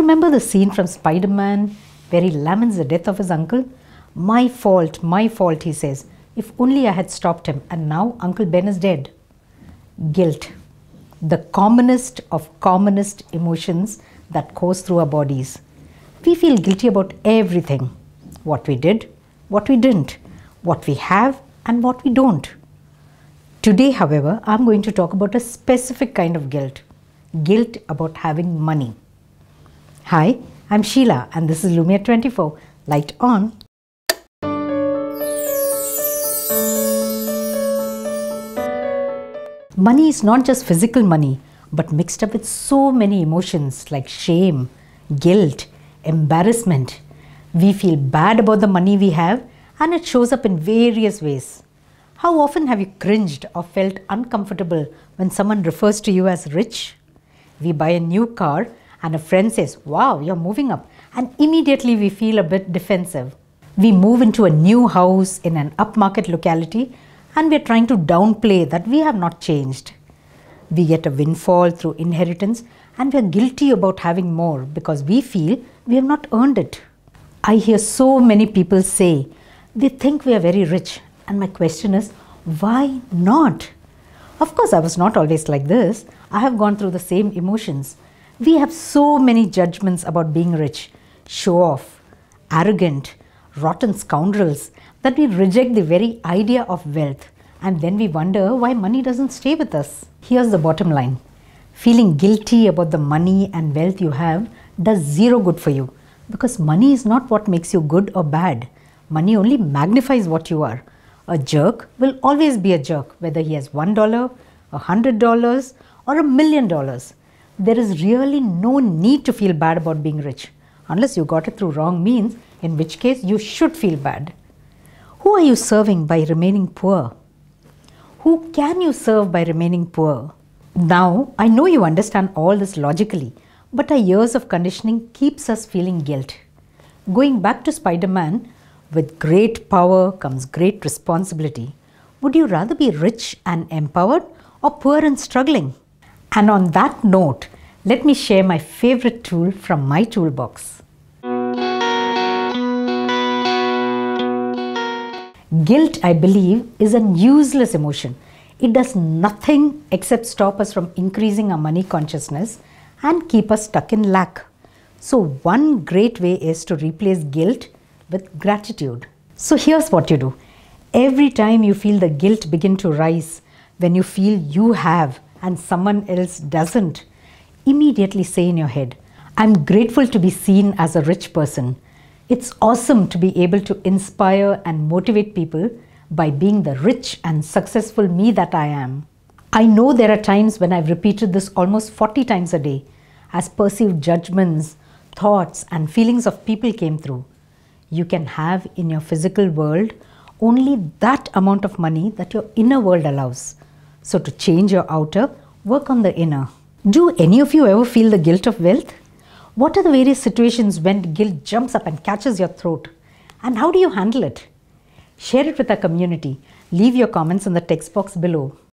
remember the scene from Spider-Man where he laments the death of his uncle? My fault, he says. If only I had stopped him, and now Uncle Ben is dead. Guilt, the commonest of commonest emotions that course through our bodies. We feel guilty about everything. What we did, what we didn't, what we have and what we don't. Today, however, I'm going to talk about a specific kind of guilt. Guilt about having money. Hi, I'm Sheila and this is Lumiere 24. Light on. Money is not just physical money, but mixed up with so many emotions like shame, guilt, embarrassment. We feel bad about the money we have and it shows up in various ways. How often have you cringed or felt uncomfortable when someone refers to you as rich? We buy a new car and a friend says, "Wow, you're moving up," and immediately we feel a bit defensive. We move into a new house in an upmarket locality and we're trying to downplay that we have not changed. We get a windfall through inheritance and we're guilty about having more because we feel we have not earned it. I hear so many people say they think we are very rich, and my question is, why not? Of course, I was not always like this. I have gone through the same emotions. We have so many judgments about being rich, show off, arrogant, rotten scoundrels, that we reject the very idea of wealth, and then we wonder why money doesn't stay with us. Here's the bottom line. Feeling guilty about the money and wealth you have does zero good for you, because money is not what makes you good or bad. Money only magnifies what you are. A jerk will always be a jerk, whether he has $1, $100 or $1 million. There is really no need to feel bad about being rich, unless you got it through wrong means, in which case you should feel bad. Who are you serving by remaining poor? Who can you serve by remaining poor? Now, I know you understand all this logically, but our years of conditioning keeps us feeling guilt. Going back to Spider-Man, with great power comes great responsibility. Would you rather be rich and empowered or poor and struggling? And on that note, let me share my favorite tool from my toolbox. Guilt, I believe, is a useless emotion. It does nothing except stop us from increasing our money consciousness and keep us stuck in lack. So one great way is to replace guilt with gratitude. So here's what you do. Every time you feel the guilt begin to rise, when you feel you have and someone else doesn't, immediately say in your head, "I'm grateful to be seen as a rich person. It's awesome to be able to inspire and motivate people by being the rich and successful me that I am." I know there are times when I've repeated this almost 40 times a day as perceived judgments, thoughts and feelings of people came through. You can have in your physical world only that amount of money that your inner world allows. So to change your outer, work on the inner. Do any of you ever feel the guilt of wealth? What are the various situations when guilt jumps up and catches your throat? And how do you handle it? Share it with our community. Leave your comments in the text box below.